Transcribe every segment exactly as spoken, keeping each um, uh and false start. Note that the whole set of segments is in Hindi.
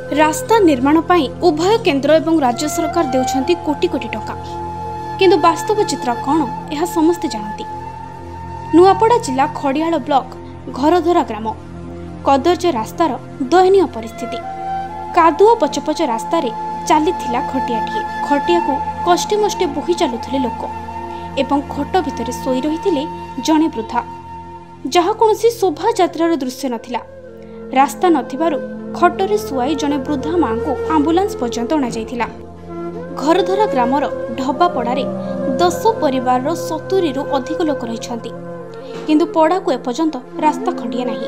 रास्ता निर्माण पाई उभय केंद्र एवं राज्य सरकार देउछंती कोटी कोटी टका किंतु वास्तव चित्र कौन यह समस्ते जानती। नुआपड़ा जिला खड़ियाल ब्लॉक घरधरा ग्राम कदर्ज रास्तार दयनीय परिस्थिति। कादुआ पचपच रास्ता चली खटियाटे खटिया को कष्टे मष्टे बोही चलुले लोक एवं खट भितर शोई रही जड़े वृद्धा जहाँ कौन शोभा यात्रार दृश्य नथिला। रास्ता नथिबारु खटरे सुआई जड़े वृद्धा माँ को आंबुलांस पर्यंत अणा जाइथिला। घरधरा ग्रामर ढबा पड़ारे दस परिवार सतुरी रु अधिक लोक रहिछंती किंतु पड़ा को एपर्यंत रास्ता खंडिया नाही।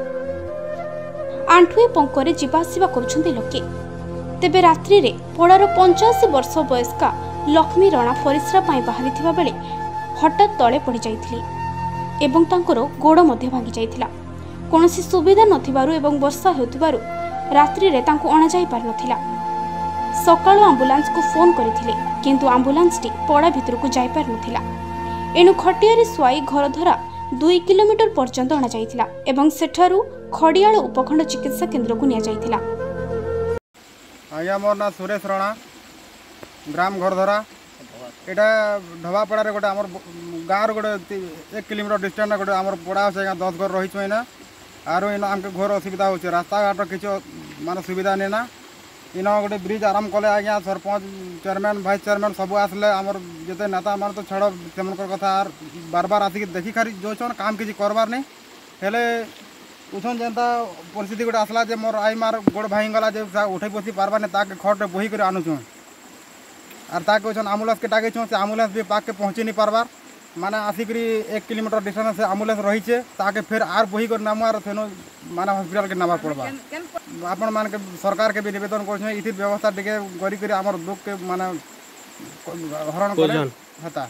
आंठुए पंकरे जीवासीवा करुछंती लोके। तेबे रात्रि रे पड़ार पंचाशी वर्ष वयस्का लक्ष्मी रणा परिश्रा पाई बाहरी बेले हठात तले पड़ जाइथिली एवं तांकर गोड़ मध्य भांगी जाइथिला। कौनसी सुविधा नथिबारु एवं वर्षा हेउथिबारु रात्रि रे तांको अणा जाई पार नथिला। सकाळ आंबुलांस को फोन करिथिले किंतु आंबुलांस टी पड़ा भितर को जाई पार नथिला। एनु खटियारे सुआई घरधरा दुई किलोमीटर पर्यंत अणा जाइथिला एवं सेठारु खड़ियाल उपखंड चिकित्सा केंद्र को निया जाइथिला। आज्ञा मोर ना सुरेश राणा ग्राम घरधरा एटा ढबापड़ा रे गोटे हमर गाँव गोटे एक किलोमीटर डिस्टेंस गोटे हमर पड़ा से दस घर रही छुना आर इन आमके घर असुविधा हो रास्ता घाट किसी मान सुविधा नहीं ना। इन गोटे ब्रिज आरम्भ कले आज्ञा सरपंच चेयरमैन भाइस चेयरमैन सबू आसले आमर जिते नेता मान तो छड़ से कथा बार बार आसिक देखी खारी जो काम किसी करवार नहीं हेले उछन जेनता परिस्थिति गोटे आसला जे मोर आई मार गोड़ भाई गला जे उठे बसी पार्बार नहीं ताके खट बोही कर आनुछुँ आर ताके उछन आम्बुलांस के टागे छुँ से आम्बुलांस भी पाक के पहुँची नहीं पार्बार माने आसिक एक किलोमीटर डिस्टेंस से आम्बुलांस रही है ताके फिर आर बोही कर नाम आर फेनो माने हॉस्पिटल के नाम पड़वा। आपण मान के सरकार के भी निवेदन कर इति व्यवस्था टिके करी करी हमर दुख के माने हरण करे हता।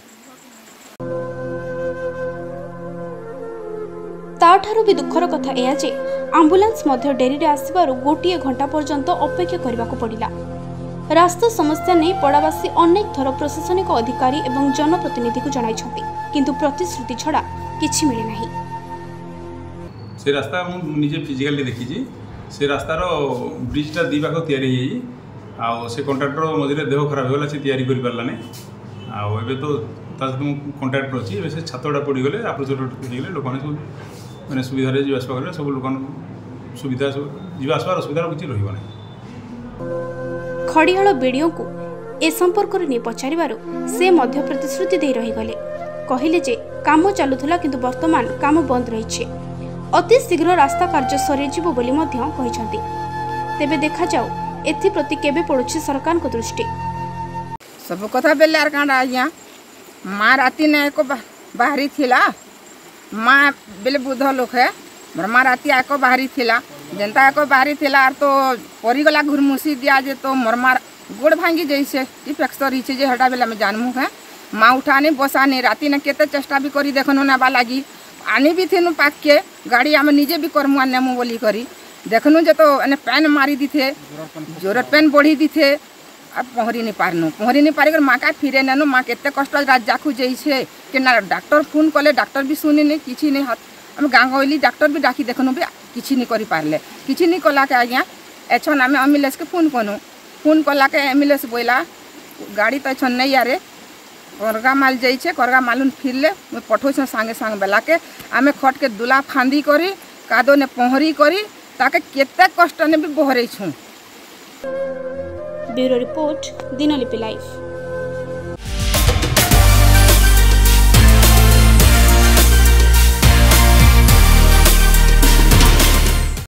ताठारु भी दुखर कथा एया जे आम्बुलांस मध्य डेरी रे आसीबारु गोटिए घंटा पर्यंत अपेक्षा करबा को पड़िला। रास्ता समस्या नहीं पड़ावासी अनेक थर प्रशासनिक अधिकारी एवं जनप्रतिनिधि को जणाइछंती किंतु प्रतिश्रुति छड़ा किछि मिले नाही। से रास्ता मु निजे फिजिकली देखिछि से रास्तार ब्रिजटा दी पाख तैयारी होई आ से कॉन्ट्रैक्टर मझे देह खराब होला से तैयारी करि पारला नै आ एबे तो ता कॉन्ट्रैक्टर अछि एबे से छातडा पड़ी गले आपरो छोट पड़ी गले लोकने सब माने सुविधा रे जीवास पागले सब लोकन सुविधा सब जीवास पार सुविधा किछि रहिबो नै। खड़ियाल बीडीओ को ए संपर्क में पचारिबारु से मध्य प्रतिश्रुति दे रही गले कहिले जे काम चालुथला किंतु वर्तमान काम बंद रही अति शीघ्र रास्ता कार्य सरी जिवो बोली मध्य कहिसंती। तेबे देखा जाऊ एथि प्रति केबे पड़ुछि सरकार को दृष्टि। सब कथा बेले आर कांडा आज्ञा माँ राती ने एको बाहरी थिला माँ बेले बुध लोक है माँ राती एको बाहरी थिला जनता एको बाहरी थिला आर तो परिगला घुरमुसी दिया जे तो मरमार गोड़ भांगी जैसे इफेक्शन रही जे हटा बेला में जानमु है माँ उठाने बसाने राती ने केते चेष्टा भी करी देखनु ना बा लगी आनी भी थी पाक के गाड़ी आम निजे भी करमु आनेमु बोली करी देखनु जे तो एने पैन मारी दी थे जोर पैन बढ़ी दी थे अब पहरी नहीं पारनु पहरी नहीं पारिक माँ का फिरे नेनु माँ केते कष्ट रात जाखु जैसे कि ना डॉक्टर फोन कले डॉक्टर भी सुनी नहीं किसी नहीं हाथ आम गाँ गहली डॉक्टर भी डाकी देखनु भी किसी नहीं करी पारले किसी नहीं कला के आज्ञा एछन आम एम्बुलेंस के फोन कनु फोन कला के एम्बुलेंस बोला गाड़ी तो एछन नहीं यारे करगा माल जाइए करगा मालून फिरले मुझे पठौछ सांगे सांगे बेला के आम खट के दुला फांदी करी कादो ने पहरी करी ताके केते कष्ट ने भी बहरे छू। Bureau report Dinalipi live.